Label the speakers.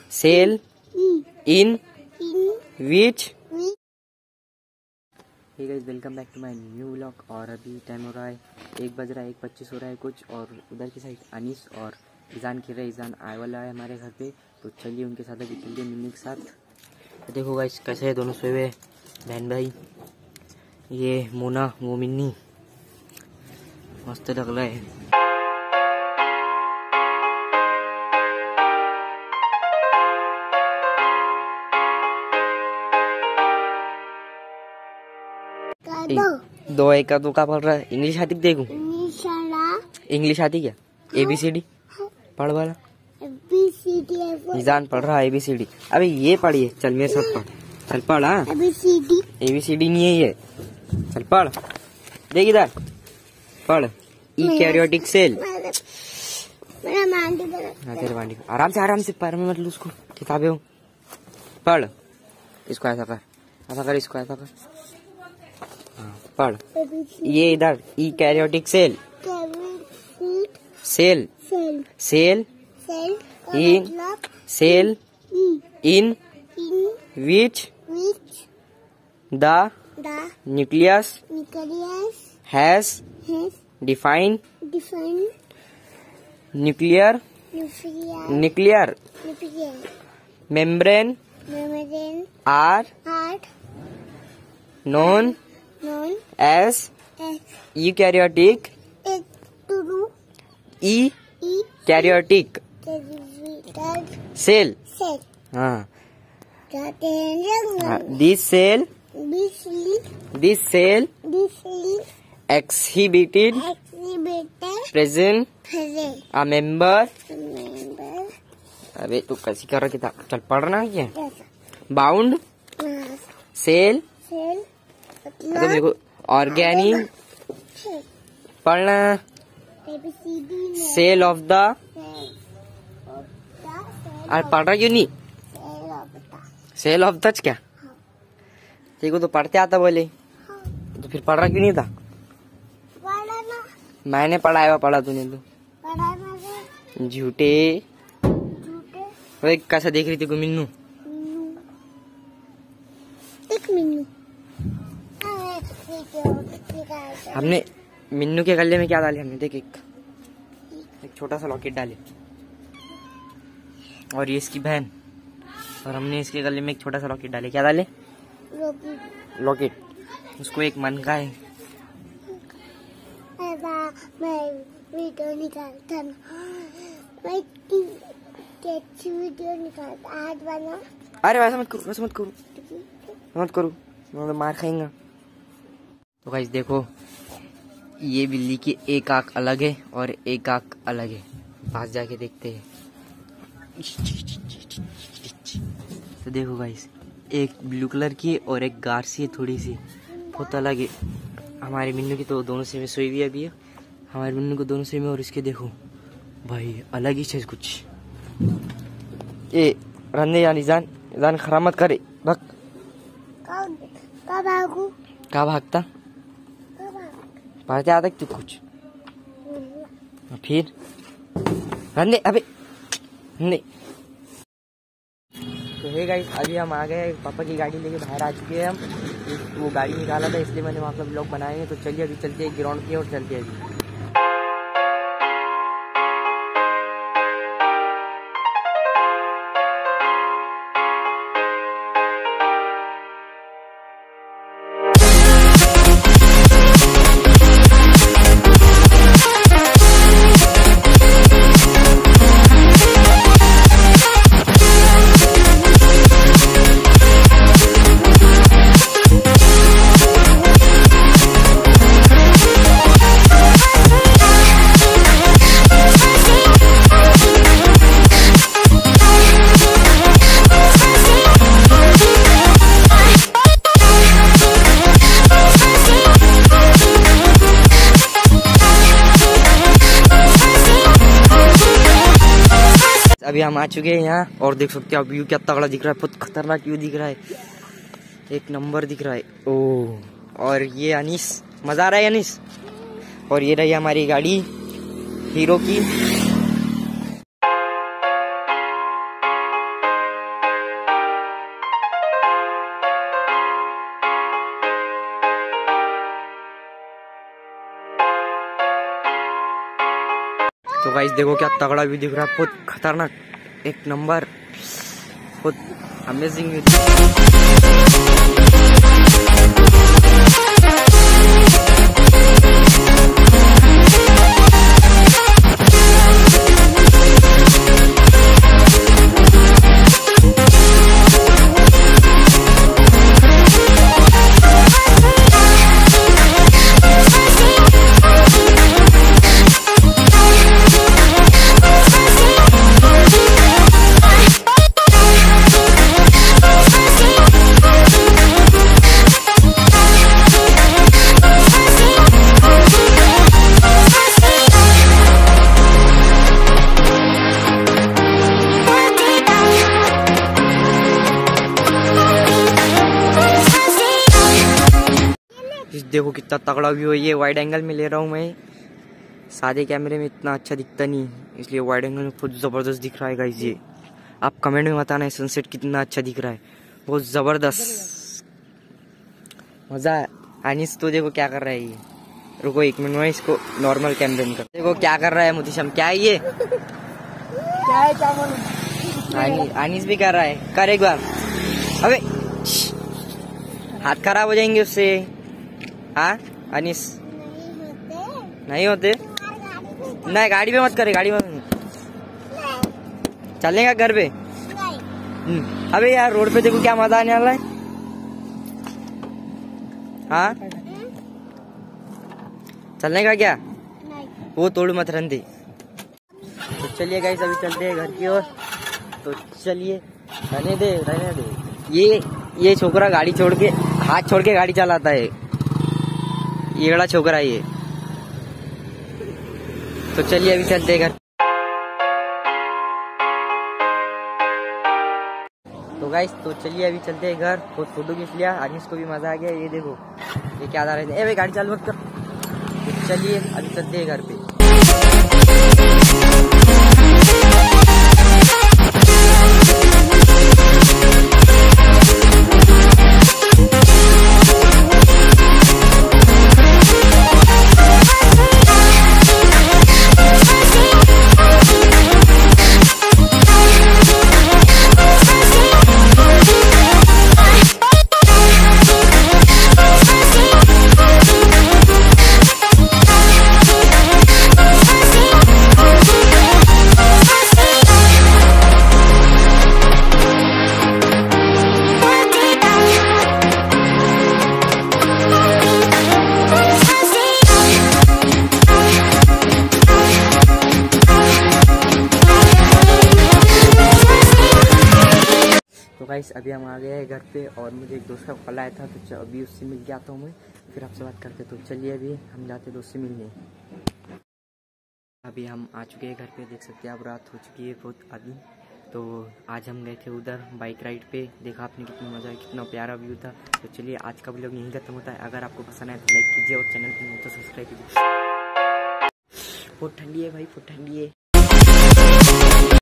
Speaker 1: Cell in which. Hey guys, welcome back to my new vlog. और अभी time हो रहा है 1 बज रहा है, 1:25 हो रहा है कुछ। और उधर की साइड अनीस और ईजान खेल रहे। ईजान आए वाला है हमारे घर पे, तो चलिए उनके साथ अभी चलिए मिन्नी के साथ। तो देखो गाइस कैसे है दोनों सोए हुए बहन भाई। ये मोना वो मिन्नी, मस्त लग रहा है। दो एक का तो का पढ़ रहा है। इंग्लिश आती देखूं? इंग्लिश आती क्या? ABCD पढ़ वाला। ईजान पढ़ रहा है ABCD। अबे ये पढ़िए, चल मेरे साथ पढ़। चल पढ़। हाँ ABCD नहीं है ये, चल पढ़। देख इधर पढ़। Eukaryotic cell. तेरे आराम से पैर में मत लो उसको, किताबें हो। पढ़, इसको ऐसा कर, ऐसा कर, इसको ऐसा कर। पढ़। ये इधर eukaryotic cell. Cell cell in which the nucleus has defined nuclear membrane are known as eukaryotic cell. हाँ, this cell exhibited present a member। अबे तू कैसी कर रहा किताब? चल पढ़ना क्या? Bound cell. तो मेरे को ऑर्गेनिक पढ़ना। Cell of the. अरे पढ़ रहा क्यों नहीं? सेल ऑफ द क्या? देखो तो पढ़ते आता बोले, तो फिर पढ़ रहा क्यों नहीं था? मैंने पढ़ाया, पढ़ा तूने तो। झूठे। कैसा देख रही थी को मिन्नू? हमने मिन्नू के गले में क्या डाले? हमने देख एक छोटा सा लॉकेट डाले, और ये इसकी बहन, और हमने इसके गले में एक छोटा सा लॉकेट डाले। क्या डाले? लॉकेट। उसको एक मन का है।
Speaker 2: मैं वीडियो निकालता आज बना।
Speaker 1: अरे वैसा मत करो, मत करो, मतलब मार खाएंगा। तो गाइस देखो, ये बिल्ली की एक आंख अलग है और एक आंख अलग है। पास जाके देखते हैं। तो देखो गाइस, एक ब्लू कलर की और एक गारसी है, थोड़ी सी बहुत अलग है। हमारे मिन्नू की तो दोनों से में सोई हुई है अभी। हमारे मिन्नू को दोनों से में, और इसके देखो भाई अलग ही चीज कुछ। ए रंदे यानी जान खराब मत करे, भग। का भागता? पढ़ते आता तू कुछ? फिर रंदे, अबे नहीं। तो हे गाइस, अभी हम आ गए, पापा की गाड़ी लेके बाहर आ चुके हैं हम। वो गाड़ी निकाला था इसलिए मैंने वहाँ का ब्लॉग बनाए। तो चलिए अभी चलते हैं ग्राउंड की ओर, चलते हैं अभी। अभी हम आ चुके हैं यहाँ, और देख सकते हो आप व्यू क्या तगड़ा दिख रहा है। बहुत खतरनाक व्यू दिख रहा है, एक नंबर दिख रहा है। ओह, और ये अनीस, मजा आ रहा है अनीस। और ये रही हमारी गाड़ी हीरो की। गाइस देखो क्या तगड़ा व्यू दिख रहा है, बहुत खतरनाक, एक नंबर, बहुत अमेजिंग व्यू। देखो कितना तगड़ा व्यू है, ये वाइड एंगल में ले रहा हूँ मैं, सादे कैमरे में इतना अच्छा दिखता नहीं, इसलिए वाइड एंगल में बहुत जबरदस्त दिख रहा है गाइस। ये आप कमेंट में बताना है सनसेट कितना अच्छा दिख रहा है, बहुत जबरदस्त, मजा है। अनीस तो देखो क्या कर रहा है ये, रुको एक मिनट में इसको नॉर्मल कैमरे में कर, देखो क्या कर रहा है मुतीशम, क्या है ये,
Speaker 2: क्या है क्या बोलूं?
Speaker 1: अनीस भी कर रहा है, कर एक बार, अबे हाथ खराब हो जाएंगे उससे। हाँ अनीस नहीं होते, नहीं गाड़ी पे मत करे, गाड़ी में चलने का घर पे। अबे यार रोड पे देखो क्या मजा आने वाला है। हाँ चलने का क्या, वो तोड़ मत रंदी। तो चलिए गाइस अभी चलते हैं घर की ओर, तो चलिए, रहने दे। ये छोकरा गाड़ी छोड़ के, हाथ छोड़ के गाड़ी चलाता है, ये बड़ा छोकरा है ये। तो चलिए अभी चलते हैं घर। तो गाइस तो चलिए अभी चलते हैं घर, बहुत फोटो खींच लिया, अनीस को भी मजा आ गया। ये देखो ये क्या आ रहा है, भाई गाड़ी चालू मत कर। तो चलिए अभी चलते हैं घर पे। तो गाइस अभी हम आ गए हैं घर पे, और मुझे एक दोस्त का कॉल आया था, तो अभी उससे मिल गया था मैं, फिर आपसे बात करते। तो चलिए अभी हम जाते दोस्त से मिलने। अभी हम आ चुके हैं घर पे, देख सकते हैं आप, रात हो चुकी है बहुत अभी। तो आज हम गए थे उधर बाइक राइड पे, देखा आपने कितना मज़ा है, कितना प्यारा व्यू था। तो चलिए आज का व्लॉग यहीं खत्म होता है। अगर आपको पसंद आए तो लाइक कीजिए और चैनल पर तो सब्सक्राइब कीजिए। बहुत ठंडी है भाई, बहुत ठंडी है।